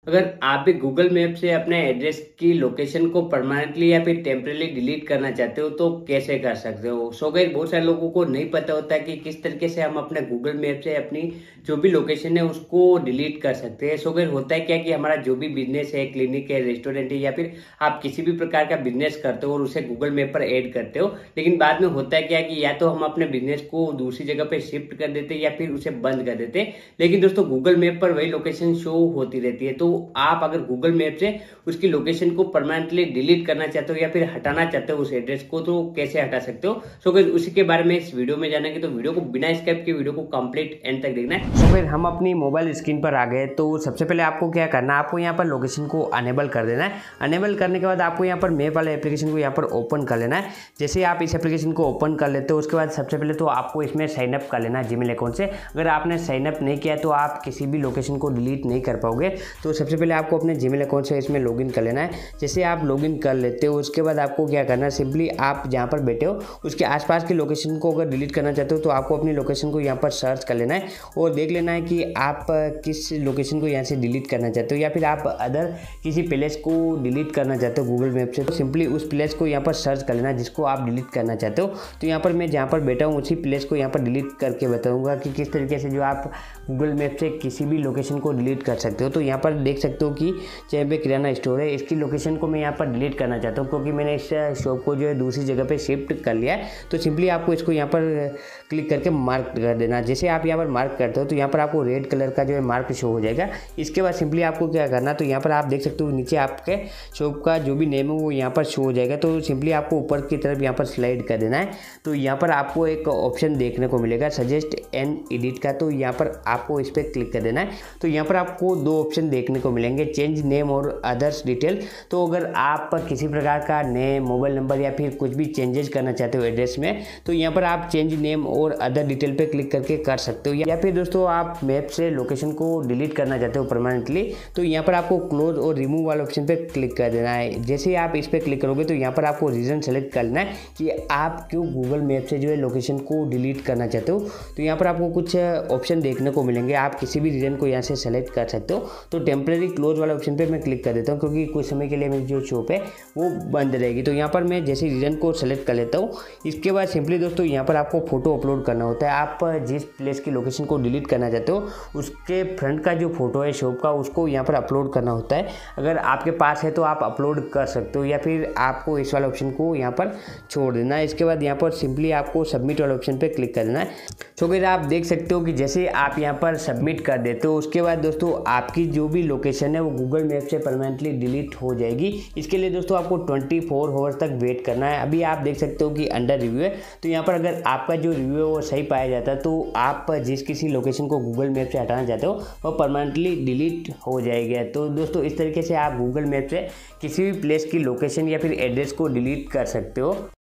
अगर आप भी गूगल मैप से अपने एड्रेस की लोकेशन को परमानेंटली या फिर टेम्परेली डिलीट करना चाहते हो तो कैसे कर सकते हो। सो गाइस, बहुत सारे लोगों को नहीं पता होता है कि किस तरीके से हम अपने गूगल मैप से अपनी जो भी लोकेशन है उसको डिलीट कर सकते हैं। सो गाइस, होता है क्या कि हमारा जो भी बिजनेस है, क्लिनिक है, रेस्टोरेंट है, या फिर आप किसी भी प्रकार का बिजनेस करते हो और उसे गूगल मैप पर ऐड करते हो, लेकिन बाद में होता है क्या कि या तो हम अपने बिजनेस को दूसरी जगह पे शिफ्ट कर देते हैं या फिर उसे बंद कर देते हैं, लेकिन दोस्तों गूगल मैप पर वही लोकेशन शो होती रहती है। तो आप अगर गूगल मैप से उसकी लोकेशन को परमानेंटली डिलीट करना चाहते हो या फिर हटाना चाहते हो उस एड्रेस को, तो कैसे हटा सकते हो। सो गाइस, उसी के बारे में इस वीडियो में जानेंगे, तो वीडियो को बिना स्किप के वीडियो को कंप्लीट एंड तक देखना है। तो फिर हम अपनी मोबाइल स्क्रीन पर आ गए। तो सबसे पहले आपको क्या करना है, आपको यहाँ पर लोकेशन को अनेबल कर देना है। अनेबल करने के बाद आपको यहाँ पर मैप वाले एप्लीकेशन को यहाँ पर ओपन कर लेना है। जैसे आप इस एप्लीकेशन को ओपन कर लेते हो, उसके बाद सबसे पहले तो आपको इसमें साइन अप कर लेना है जीमेल अकाउंट से। अगर आपने साइन अप नहीं किया तो आप किसी भी लोकेशन को डिलीट नहीं कर पाओगे। तो सबसे पहले आपको अपने जीमेल अकाउंट से इसमें लॉगिन कर लेना है। जैसे आप लॉगिन कर लेते हो, उसके बाद आपको क्या करना है, सिंपली आप जहाँ पर बैठे हो उसके आसपास की लोकेशन को अगर डिलीट करना चाहते हो तो आपको अपनी लोकेशन को यहाँ पर सर्च कर लेना है और देख लेना है कि आप किस लोकेशन को यहाँ से डिलीट करना चाहते हो, या फिर आप अदर किसी प्लेस को डिलीट करना चाहते हो गूगल मैप से। तो सिंपली उस प्लेस को यहाँ पर सर्च कर लेना जिसको आप डिलीट करना चाहते हो। तो यहाँ पर मैं जहाँ पर बैठा हूँ उसी प्लेस को यहाँ पर डिलीट करके बताऊँगा कि किस तरीके से जो आप गूगल मैप से किसी भी लोकेशन को डिलीट कर सकते हो। तो यहाँ पर देख सकते हो कि चाहे पे किराना स्टोर है, इसकी लोकेशन को मैं यहाँ पर डिलीट करना चाहता हूँ क्योंकि मैंने इस शॉप को जो है दूसरी जगह पे शिफ्ट कर लिया है। तो सिंपली आपको इसको यहाँ पर क्लिक करके मार्क कर देना। जैसे आप यहाँ पर मार्क करते हो तो यहाँ पर आपको रेड कलर का जो है मार्क शो हो जाएगा। इसके बाद सिंपली आपको क्या करना, तो यहाँ पर आप देख सकते हो नीचे आपके शॉप का जो भी नेम है वो यहाँ पर शो हो जाएगा। तो सिंपली आपको ऊपर की तरफ यहाँ पर स्लाइड कर देना है। तो यहाँ पर आपको एक ऑप्शन देखने को मिलेगा सजेस्ट एंड एडिट का, तो यहाँ पर आपको इस पर क्लिक कर देना है। तो यहाँ पर आपको दो ऑप्शन देखने को मिलेंगे, चेंज नेम और अदर्स डिटेल। तो अगर आप किसी प्रकार का नेम, मोबाइल नंबर या फिर कुछ भी चेंजेस करना चाहते हो एड्रेस में, तो यहाँ पर आप चेंज नेम और अदर डिटेल पे क्लिक करके कर सकते हो। या फिर दोस्तों आप मैप से लोकेशन को डिलीट करना चाहते हो परमानेंटली, तो यहाँ पर आपको क्लोज और रिमूव वाले ऑप्शन पे क्लिक कर देना है। जैसे ही आप इस पर क्लिक करोगे तो यहाँ पर आपको रीज़न सेलेक्ट करना है कि आप क्यों गूगल मैप से जो है लोकेशन को डिलीट करना चाहते हो। तो यहाँ पर आपको कुछ ऑप्शन देखने को मिलेंगे, आप किसी भी रीजन को यहाँ से सेलेक्ट कर सकते हो। तो टेम्परेरी क्लोज वाले ऑप्शन पे मैं क्लिक कर देता हूँ क्योंकि कुछ समय के लिए मेरी जो शॉप है वो बंद रहेगी। तो यहाँ पर मैं जैसे रीजन को सेलेक्ट कर लेता हूँ। इसके बाद सिंपली दोस्तों यहाँ पर आपको फोटो अपलोड करना होता है। आप जिस प्लेस की लोकेशन को डिलीट करना चाहते हो उसके फ्रंट का जो फोटो है शॉप का, उसको यहाँ पर अपलोड करना होता है। अगर आपके पास है तो आप अपलोड कर सकते हो या फिर आपको इस वाले ऑप्शन को यहाँ पर छोड़ देना है। इसके बाद यहाँ पर सिंपली आपको सबमिट वाले ऑप्शन पर क्लिक कर देना है। तो फिर आप देख सकते हो कि जैसे आप यहाँ पर सबमिट कर देते हो उसके बाद दोस्तों आपकी जो भी लोकेशन है वो गूगल मैप से परमानेंटली डिलीट हो जाएगी। इसके लिए दोस्तों आपको 24 आवर्स तक वेट करना है। अभी आप देख सकते हो कि अंडर रिव्यू है। तो यहाँ पर अगर आपका जो रिव्यू है वो सही पाया जाता है तो आप जिस किसी लोकेशन को गूगल मैप से हटाना चाहते हो वो परमानेंटली डिलीट हो जाएगा। तो दोस्तों इस तरीके से आप गूगल मैप से किसी भी प्लेस की लोकेशन या फिर एड्रेस को डिलीट कर सकते हो।